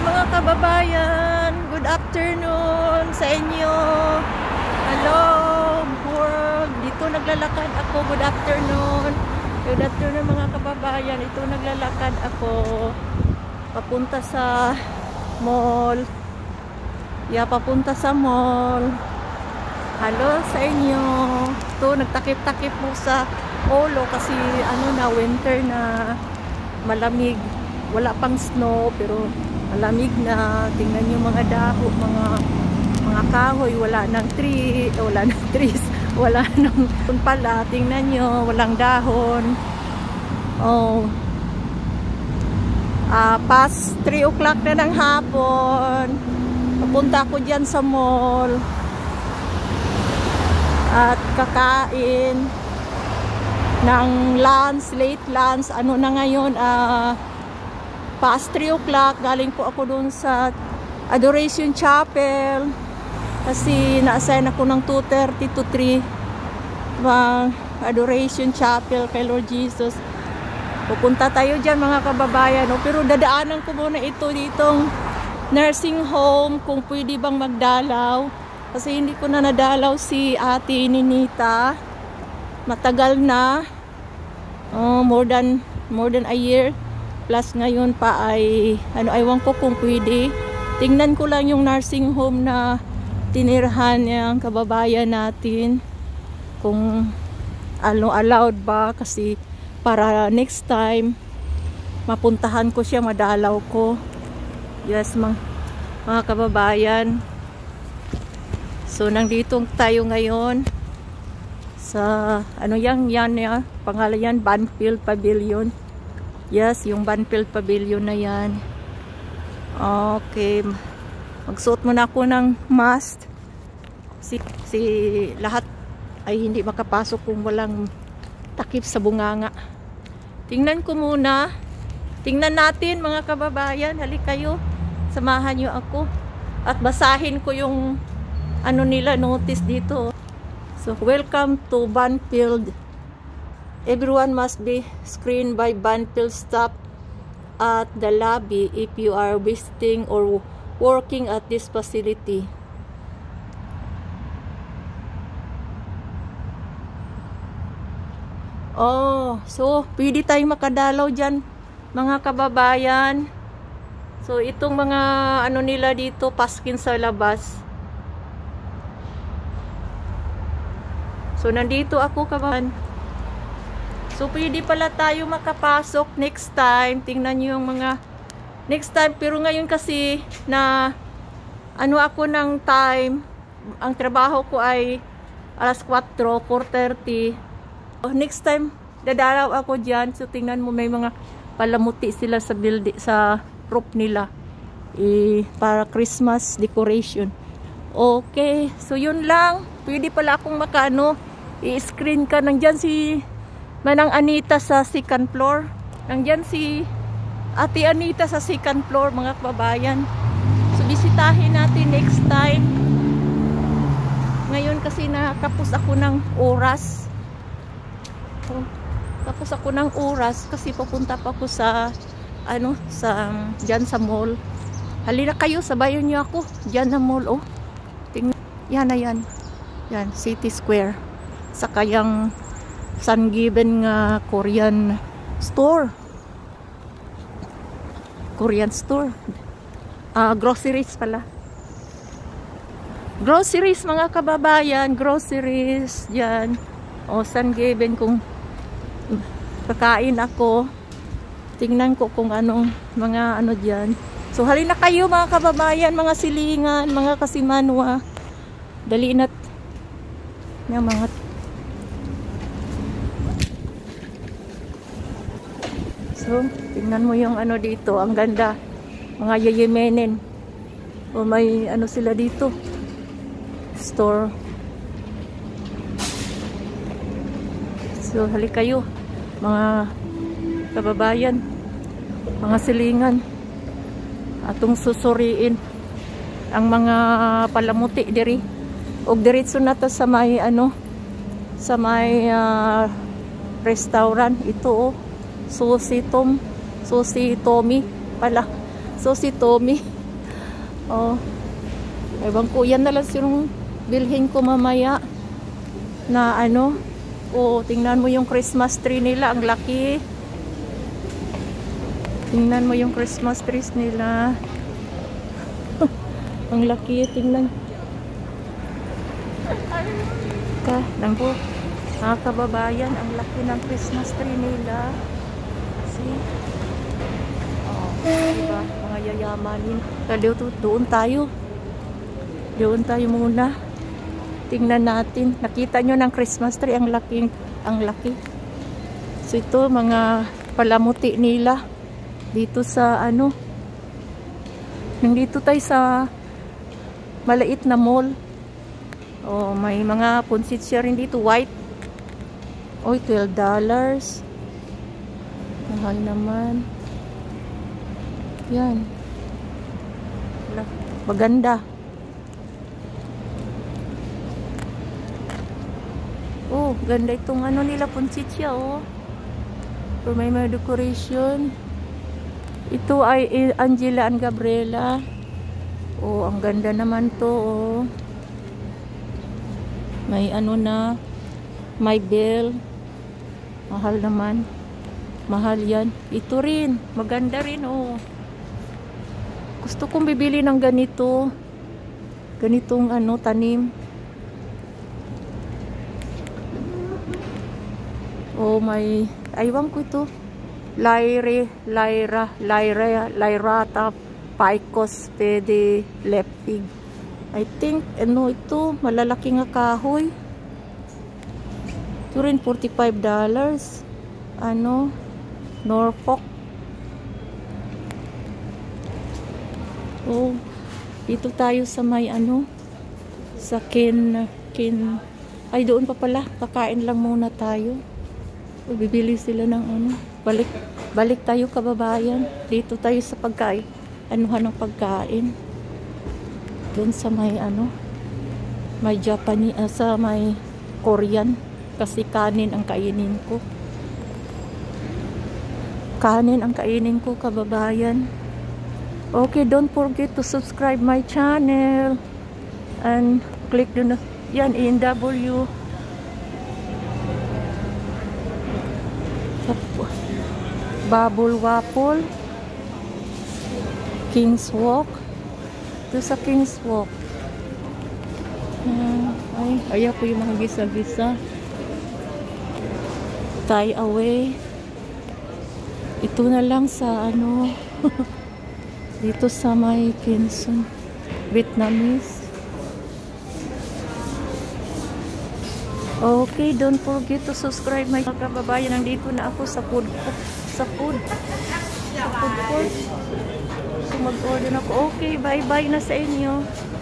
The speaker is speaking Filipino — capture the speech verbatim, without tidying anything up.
mga kababayan, good afternoon sa inyo. Hello world, dito naglalakad ako. Good afternoon. Good afternoon mga kababayan, ito naglalakad ako papunta sa mall. Yeah, papunta sa mall. Hello sa inyo. Ito nagtakip-takip mo sa ulo kasi ano na, winter na, malamig. Wala pang snow pero malamig na. Tingnan niyo mga daho, mga mga kahoy, wala nang tree, wala nang trees, wala nang pala. Tingnan niyo, walang dahon. Oh. Ah, past three o'clock na ng hapon. Papunta ako diyan sa mall. At kakain ng lunch, late lunch. Ano na ngayon, ah, past three o'clock. Galing po ako dun sa Adoration Chapel kasi na-assign ako ng two thirty to three uh, Adoration Chapel kay Lord Jesus. Pupunta tayo dyan mga kababayan, no? Pero dadaanan ko muna ito ditong nursing home kung pwede bang magdalaw kasi hindi ko na nadalaw si ate Ninita, matagal na, oh, more than more than a year plus. Ngayon pa ay ano, aywan ko kung pwede. Tingnan ko lang yung nursing home na tinirhan ng kababayan natin kung ano, allowed ba, kasi para next time mapuntahan ko siya, madalaw ko. Yes mga, mga kababayan, so nandito tayo ngayon sa ano yan, yan ya, pangalan yan Banfield Pavilion. Yes, yung Banfield Pavilion na yan. Okay, magsuot muna ako ng mask. Si, si lahat ay hindi makapasok kung walang takip sa bunganga. Tingnan ko muna. Tingnan natin mga kababayan. Halik kayo. Samahan nyo ako. At basahin ko yung ano nila, notice dito. So, welcome to Banfield. Everyone must be screened by Banfield staff at the lobby if you are visiting or working at this facility. Oh, so pwede tayong makadalaw dyan mga kababayan. So itong mga ano nila dito, paskin sa labas. So nandito ako kababayan. So pwede pala tayo makapasok next time. Tingnan nyo yung mga next time. Pero ngayon kasi na ano ako ng time, ang trabaho ko ay alas kwatro, four thirty. So, next time dadalaw ako dyan. So tingnan mo, may mga palamuti sila sa building, sa roof nila, eh, para Christmas decoration. Okay, so yun lang. Pwede pala akong makaano, i-screen ka. Nandyan si Manang Anita sa second floor. Nandyan si Ate Anita sa second floor mga kababayan. So bisitahin natin next time. Ngayon kasi nakapos ako ng oras. So, tapos ako ng oras kasi papunta pa ako sa ano, sa dyan sa mall. Halina kayo, sabayan niyo ako. Dyan na mall, oh. Tingnan. Yan na yan. Yan, City Square. Sa kayang San Given nga Korean store. Korean store. Ah, uh, groceries pala. Groceries mga kababayan, groceries diyan. O San Given, kung kakain ako, tingnan ko kung anong mga ano diyan. So halina kayo mga kababayan, mga silingan, mga kasimanwa. Dali na't yung mga so, tingnan mo yung ano dito. Ang ganda. Mga yayemenin. O may ano sila dito. Store. So, halik kayo. Mga kababayan. Mga silingan. Atong susuriin ang mga palamuti diri. O diretso na to sa may ano, sa may uh, restaurant. Ito oh. Susi Tom, Susi Tommy pala. So si Tommy, oh, ewan ko, yan na lang yung bilhin ko mamaya na ano. Oh, tingnan mo yung Christmas tree nila, ang laki. Tingnan mo yung Christmas trees nila. Ang laki, tingnan. Ka, nangko. Mga kababayan, ang laki ng Christmas tree nila. See? Oh, diba? Mga yayamanin. Kaya doon tayo. Doon tayo muna. Tingnan natin. Nakita nyo ng Christmas tree, ang laki, ang laki. So ito, mga palamuti nila. Dito sa ano. Nandito tayo sa maliit na mall. Oh, may mga punsit siya rin dito, white. Oy, twelve dollars. Mahal naman. Yan. Maganda. Oh, ganda itong ano nila, punsit siya, oh. So, may mga decoration. Ito ay Angela and Gabriela. Oh, ang ganda naman to, oh. May ano na, may bell. Mahal naman. Mahal yan. Ito rin, maganda rin, oh. Gusto kong bibili ng ganito. Ganitong ano, tanim. Oh, may, aywan ko ito. Lyra, Lyra, Lyra, Lyrata, Picos, Pede, Lepig. I think, ano ito, malalaki nga kahoy. Ito rin, forty-five dollars. Ano, Norfolk. Oh, dito tayo sa may ano, sa kin, kin, ay doon pa pala, kakain lang muna tayo. O, bibili sila ng ano, balik, balik tayo kababayan. Dito tayo sa pagkain, anuhan ng pagkain. Doon sa may ano, may Japanese, uh, sa may Korean, kasi kanin ang kainin ko. Kanin ang kainin ko kababayan. Okay, don't forget to subscribe my channel and click the yan in W. Bubble Waffle, King's Walk. Ito sa King's Walk. Uh, ay, ayaw ko yung mga gisa-gisa. Tie away. Ito na lang sa ano, dito sa may Kinson, Vietnamese. Okay, don't forget to subscribe my mga kababayan. Nandito na ako sa food sa food sa food court. So mag-order na ako. Okay, bye-bye na sa inyo.